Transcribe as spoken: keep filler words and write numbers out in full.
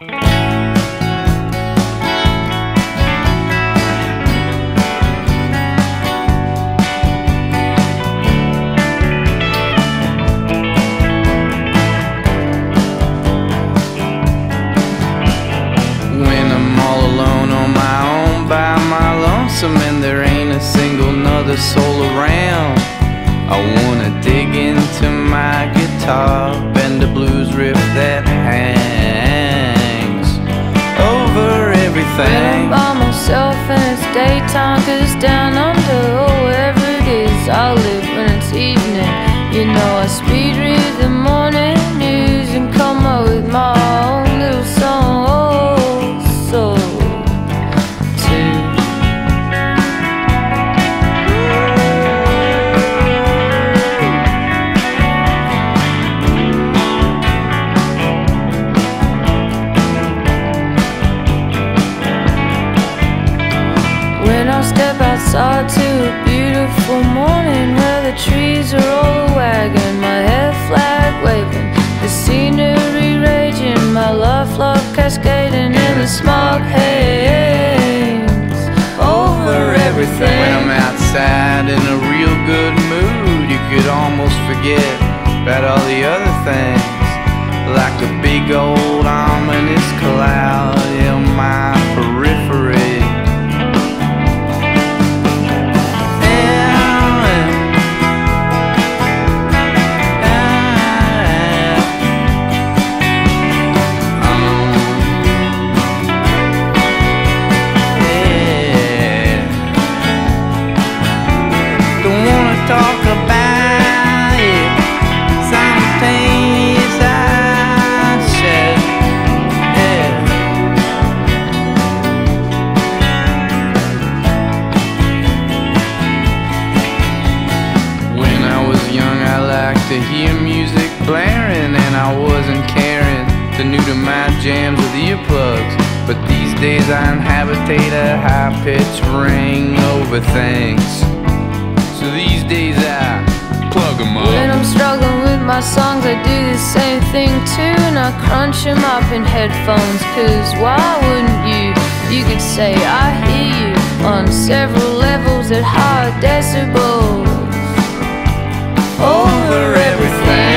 And there ain't a single nother soul around, I wanna dig into my guitar, bend a blues riff that hangs over everything. When I'm by myself and it's daytime, 'cause down under, oh, wherever it is, I live when it's evening. You know I speed read the morning news and come up with my own little song. Oh, so step outside to a beautiful morning where the trees are all wagging, my head flag waving, the scenery raging, my love love cascading in the smog haze over everything. When I'm outside in a real good mood, you could almost forget about all the other things, like a big old ominous cloud in my periphery. Talk about it, some pains I shed, yeah. When I was young I liked to hear music blaring, and I wasn't caring to new to my jams with earplugs. But these days I inhabitate a high-pitched ring over things. So these days I plug them up. When I'm struggling with my songs, I do the same thing too, and I crunch them up in headphones, 'cause why wouldn't you? You could say I hear you on several levels at high decibels over everything.